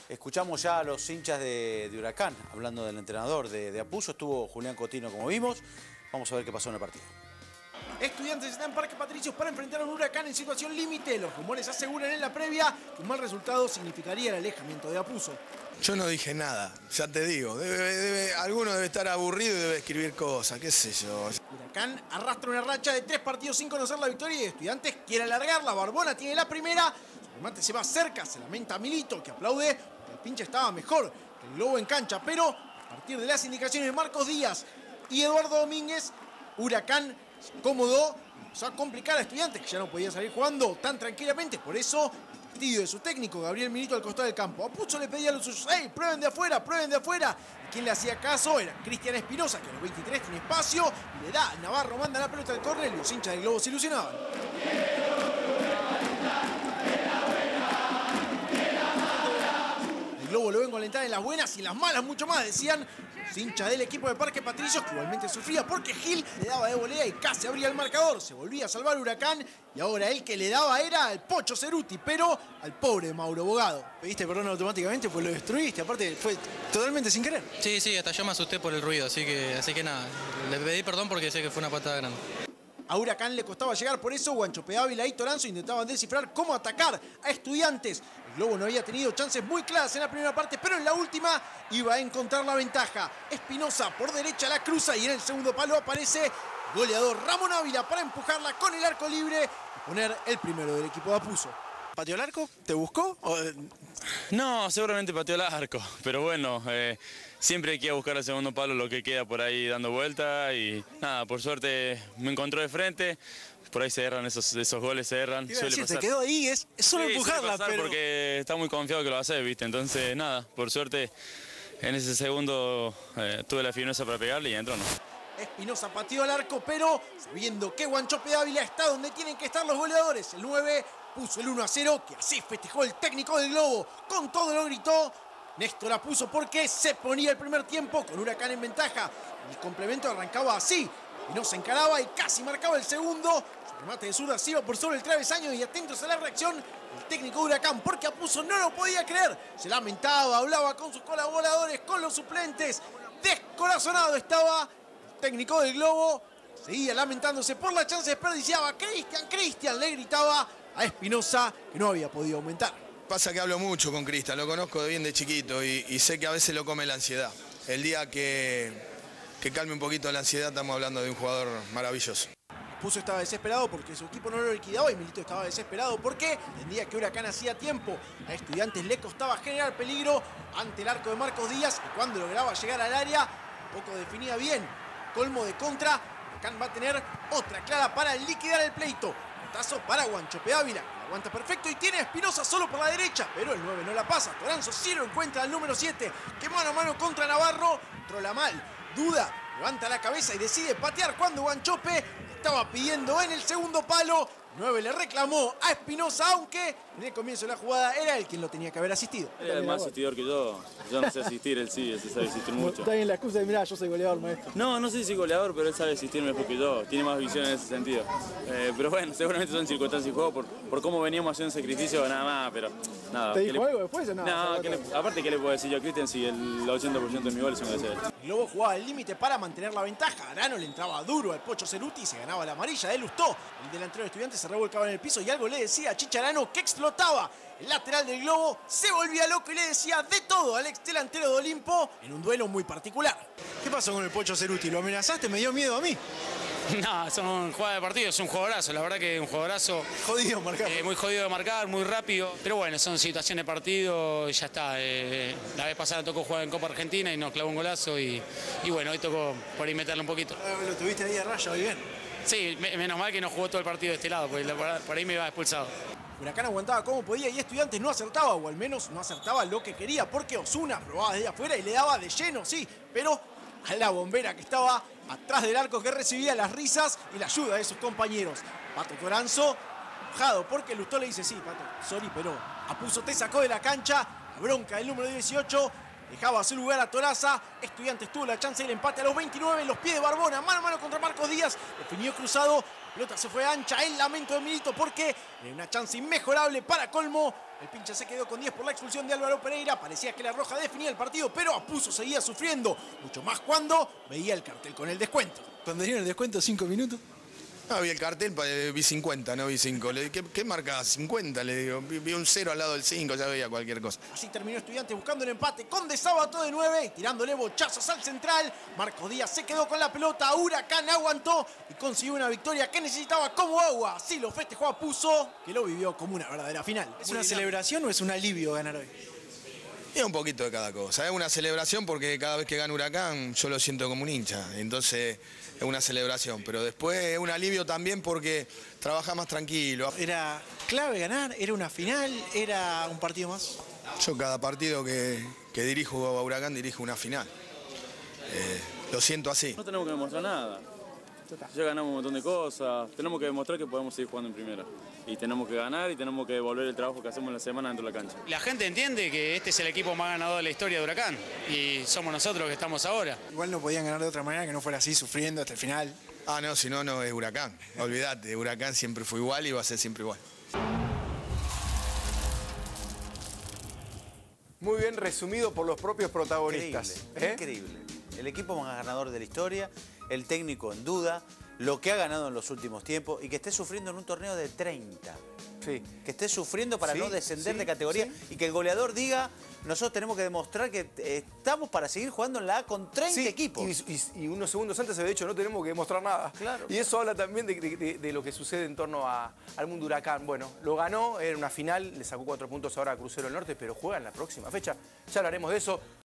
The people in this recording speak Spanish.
Escuchamos ya a los hinchas de Huracán, hablando del entrenador de Apuzzo. Estuvo Julián Cotino, como vimos. Vamos a ver qué pasó en el partido. Estudiantes está en Parque Patricios para enfrentar a un Huracán en situación límite. Los rumores aseguran en la previa que un mal resultado significaría el alejamiento de Apuzzo. Yo no dije nada, ya te digo. Alguno debe estar aburrido y debe escribir cosas, qué sé yo. Huracán arrastra una racha de 3 partidos sin conocer la victoria y Estudiantes quiere alargarla. Barbona tiene la primera. Su remate se va cerca, se lamenta Milito, que aplaude porque el pinche estaba mejor que el Globo en cancha. Pero a partir de las indicaciones de Marcos Díaz y Eduardo Domínguez, Huracán cómodo, empezó a complicar a Estudiantes, que ya no podía salir jugando tan tranquilamente. Por eso, el fastidio de su técnico, Gabriel Milito, al costado del campo. Apuzzo le pedía a los suyos: ¡hey, prueben de afuera, prueben de afuera! Y quien le hacía caso era Cristian Espinosa, que a los 23 tiene espacio, y le da. Navarro manda la pelota al córner y los hinchas del Globo se ilusionaban. El Globo lo ven alentar en las buenas y en las malas mucho más, decían los hinchas del equipo de Parque Patricios, que igualmente sufría porque Gil le daba de volea y casi abría el marcador. Se volvía a salvar Huracán y ahora el que le daba era al Pocho Ceruti, pero al pobre Mauro Bogado. Pediste perdón automáticamente, pues lo destruiste, aparte fue totalmente sin querer. Sí, hasta yo me asusté por el ruido, así que nada, le pedí perdón porque sé que fue una patada grande. A Huracán le costaba llegar, por eso Guanchope Ávila y Toranzo intentaban descifrar cómo atacar a Estudiantes. El Globo no había tenido chances muy claras en la primera parte, pero en la última iba a encontrar la ventaja. Espinosa por derecha la cruza y en el segundo palo aparece el goleador Ramón Ávila para empujarla con el arco libre y poner el primero del equipo de Apuzzo. ¿Pateó el arco? ¿Te buscó? No, seguramente pateó el arco, pero bueno, siempre hay que ir a buscar el segundo palo, lo que queda por ahí dando vuelta y nada, por suerte me encontró de frente, por ahí se erran esos goles, se erran. Suele pasar. Te quedó ahí, es solo empujarla, pero... porque está muy confiado que lo va a hacer, ¿viste? Entonces nada, por suerte en ese segundo tuve la firmeza para pegarle y entró, ¿no? Espinosa pateó al arco, pero sabiendo que Guanchope Ávila está donde tienen que estar los goleadores, el 9 puso el 1-0, que así festejó el técnico del Globo. Con todo lo gritó Néstor Apuzzo porque se ponía el primer tiempo con Huracán en ventaja. El complemento arrancaba así. Espinosa encaraba y casi marcaba el segundo. Su remate de zurda se iba por sobre el travesaño y atentos a la reacción del técnico de Huracán porque Apuzzo no lo podía creer. Se lamentaba, hablaba con sus colaboradores, con los suplentes. Descorazonado estaba el técnico del Globo. Seguía lamentándose por la chance desperdiciada. Cristian, le gritaba a Espinosa que no había podido aumentar. Pasa que hablo mucho con Cristian, lo conozco bien de chiquito y sé que a veces lo come la ansiedad. El día que calme un poquito la ansiedad estamos hablando de un jugador maravilloso. Apuzzo estaba desesperado porque su equipo no lo liquidaba y Milito estaba desesperado porque entendía que Huracán hacía tiempo. A Estudiantes le costaba generar peligro ante el arco de Marcos Díaz y cuando lograba llegar al área, tampoco definía bien. Colmo de contra, Huracán va a tener otra clara para liquidar el pleito. Tazo para Guanchope Ávila, la aguanta perfecto y tiene a Espinosa solo por la derecha, pero el 9 no la pasa. Toranzo sí lo encuentra al número 7, que mano a mano contra Navarro, controla mal, duda, levanta la cabeza y decide patear cuando Guanchope estaba pidiendo en el segundo palo. 9 le reclamó a Espinosa, aunque en el comienzo de la jugada era él quien lo tenía que haber asistido. Él es más asistidor que yo no sé asistir, él sí sabe asistir mucho. Está bien la excusa de, mirá, yo soy goleador, maestro. No sé si goleador, pero él sabe asistir mejor que yo, tiene más visión en ese sentido. Pero bueno, seguramente son circunstancias de juego por cómo veníamos haciendo un sacrificio, nada más, pero nada. ¿Te dijo algo después o nada? No, aparte, ¿qué le puedo decir yo a Cristian si el 80% de mis goles son de él? El Globo jugaba al límite para mantener la ventaja. Arano le entraba duro al Pocho Ceruti y se ganaba la amarilla de Lustó. El delantero de Estudiantes se revolcaba en el piso y algo le decía a Chicharano que explotaba. El lateral del Globo se volvía loco y le decía de todo al ex delantero de Olimpo en un duelo muy particular. ¿Qué pasó con el Pocho Ceruti? ¿Lo amenazaste? Me dio miedo a mí. No, son jugadas de partido, es un jugadorazo, la verdad que es un jugadorazo. Jodido marcar. Muy jodido de marcar, muy rápido. Pero bueno, son situaciones de partido y ya está. La vez pasada tocó jugar en Copa Argentina y nos clavó un golazo y bueno, hoy tocó por ahí meterle un poquito. Lo tuviste ahí a raya, hoy bien. Sí, menos mal que no jugó todo el partido de este lado, porque por ahí me iba expulsado. Huracán aguantaba como podía y Estudiantes no acertaba, o al menos no acertaba lo que quería, porque Osuna probaba desde afuera y le daba de lleno, sí, pero a la bombera que estaba atrás del arco, que recibía las risas y la ayuda de sus compañeros. Pato Toranzo, enojado porque Lustó le dice: sí, Pato, sorry, pero Apuzzo te sacó de la cancha. La bronca del número 18 dejaba su lugar a Toraza. Estudiantes tuvo la chance del empate a los 29, los pies de Barbona, mano a mano contra Marcos Díaz, definió cruzado. pelota se fue ancha, el lamento de Milito porque era una chance inmejorable para colmo. El pincha se quedó con 10 por la expulsión de Álvaro Pereira. Parecía que la roja definía el partido, pero Apuzzo seguía sufriendo. Mucho más cuando veía el cartel con el descuento. Cuando dieron el descuento, 5 minutos. No, vi el cartel, vi 50, no vi 5. Le dije, ¿qué marca 50? Le digo, vi un 0 al lado del 5, ya veía cualquier cosa. Así terminó Estudiantes buscando el empate con De Sábato de 9 y tirándole bochazos al central. Marcos Díaz se quedó con la pelota, Huracán aguantó y consiguió una victoria que necesitaba como agua. Así lo festejó Apuzzo, que lo vivió como una verdadera final. ¿Es una celebración o es un alivio ganar hoy? Es un poquito de cada cosa. Es una celebración porque cada vez que gana Huracán yo lo siento como un hincha. Entonces es una celebración. Pero después es un alivio también porque trabaja más tranquilo. ¿Era clave ganar? ¿Era una final? ¿Era un partido más? Yo cada partido que dirijo a Huracán dirijo una final. Lo siento así. No tenemos que demostrar nada. Ya ganamos un montón de cosas. Tenemos que demostrar que podemos seguir jugando en primera. Y tenemos que ganar y tenemos que devolver el trabajo que hacemos en la semana dentro de la cancha. La gente entiende que este es el equipo más ganador de la historia de Huracán y somos nosotros que estamos ahora. Igual no podían ganar de otra manera que no fuera así, sufriendo hasta el final. Ah, no, si no, no es Huracán. Olvídate, Huracán siempre fue igual y va a ser siempre igual. Muy bien resumido por los propios protagonistas. Increíble, increíble. El equipo más ganador de la historia, el técnico en duda, lo que ha ganado en los últimos tiempos y que esté sufriendo en un torneo de 30. Sí. Que esté sufriendo para Sí, no descender sí, de categoría sí. y que el goleador diga, nosotros tenemos que demostrar que estamos para seguir jugando en la A con 30 Sí, equipos. y unos segundos antes se había dicho, no tenemos que demostrar nada. Claro. Y eso habla también de lo que sucede en torno al mundo Huracán. Bueno, lo ganó, era una final, le sacó 4 puntos ahora a Crucero del Norte, pero juega en la próxima fecha. Ya hablaremos de eso.